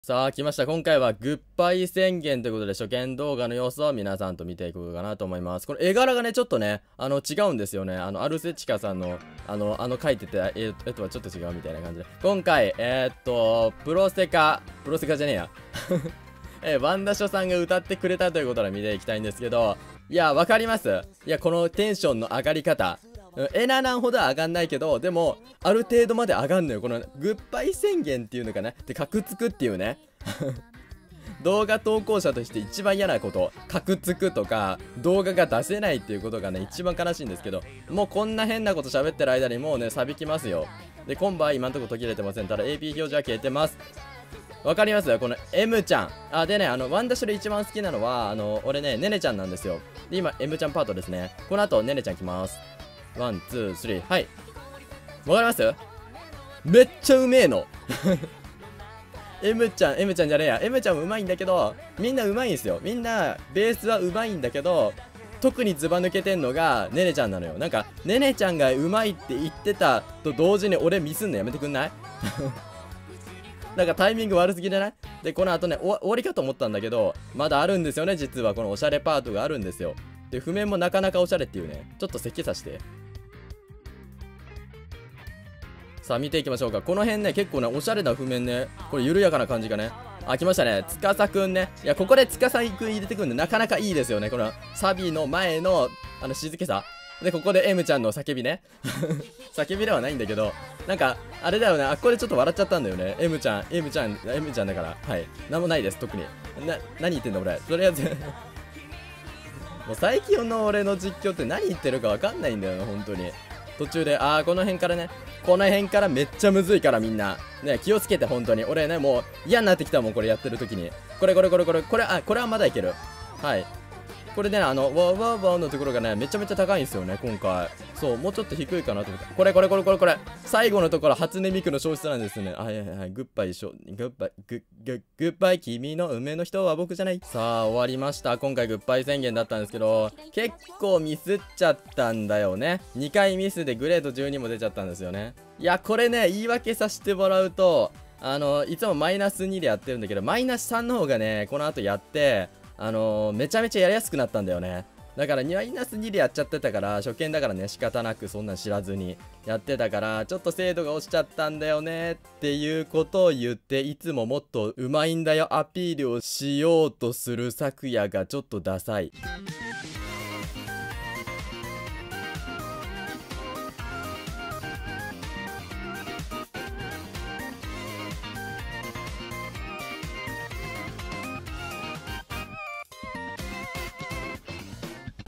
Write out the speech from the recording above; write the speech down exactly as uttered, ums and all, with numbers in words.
さあ来ました。今回はグッバイ宣言ということで初見動画の様子を皆さんと見ていこうかなと思います。この絵柄がねちょっとねあの違うんですよね。あのアルセチカさんのあのあの描いてた絵絵とはちょっと違うみたいな感じで、今回えー、っとプロセカプロセカじゃねえやえワンダショさんが歌ってくれたということで見ていきたいんですけど、いやわかります。いやこのテンションの上がり方、エナナンほどは上がんないけど、でもある程度まで上がんのよ。このグッバイ宣言っていうのかな、でカクつくっていうね動画投稿者として一番嫌なこと、カクつくとか動画が出せないっていうことがね一番悲しいんですけど、もうこんな変なこと喋ってる間にもうね錆びきますよ。でコンボは今んとこ途切れてません。ただ エーピー 表示は消えてます。わかりますこの M ちゃん。あ、でね、あの、ワンダッシュで一番好きなのは、あの、俺ね、ねねちゃんなんですよ。で、今、M ちゃんパートですね。この後、ねねちゃん来ます。ワン、ツー、スリー、はい。わかります？めっちゃうめえの。M ちゃん、M ちゃんじゃねえや。M ちゃんもうまいんだけど、みんなうまいんですよ。みんな、ベースはうまいんだけど、特にずば抜けてんのが、ねねちゃんなのよ。なんか、ねねちゃんがうまいって言ってたと同時に俺ミスんのやめてくんない？なんかタイミング悪すぎじゃない？で、この後ね、終わりかと思ったんだけど、まだあるんですよね、実は。このおしゃれパートがあるんですよ。で、譜面もなかなかおしゃれっていうね。ちょっと設計させて。さあ、見ていきましょうか。この辺ね、結構ね、おしゃれな譜面ね。これ緩やかな感じがね。あ、来ましたね。つかさくんね。いや、ここでつかさくん入れてくるんで、なかなかいいですよね。このサビの前の、あの、静けさ。で、ここで M ちゃんの叫びね。叫びではないんだけど、なんか、あれだよね。あ、これちょっと笑っちゃったんだよね。M ちゃん、M ちゃん、M ちゃんだから。はい。なんもないです、特に。な、何言ってんだ俺。とりあえずもう最近の俺の実況って何言ってるかわかんないんだよな、本当に。途中で、あー、この辺からね。この辺からめっちゃむずいからみんな。ね、気をつけて、本当に。俺ね、もう嫌になってきたもん、これやってる時に。これこれこれこれ、これ、あ、これはまだいける。はい。これね、あの、ワーワーワーのところがね、めちゃめちゃ高いんですよね、今回。そう、もうちょっと低いかなと思った。これこれこれこれこれ。最後のところ、初音ミクの消失なんですね。はいはいはい。グッバイしょ、グッバイ、グッ、グッ、グッバイ、君の運命の人は僕じゃない。さあ、終わりました。今回グッバイ宣言だったんですけど、結構ミスっちゃったんだよね。にかいミスでグレードじゅうにも出ちゃったんですよね。いや、これね、言い訳させてもらうと、あの、いつもマイナスにでやってるんだけど、マイナスさんの方がね、この後やって、あのー、めちゃめちゃやりやすくなったんだよね。だからマイナスにでやっちゃってたから、初見だからね、仕方なくそんなん知らずにやってたから、ちょっと精度が落ちちゃったんだよねっていうことを言って、いつももっとうまいんだよアピールをしようとする昨夜がちょっとダサい。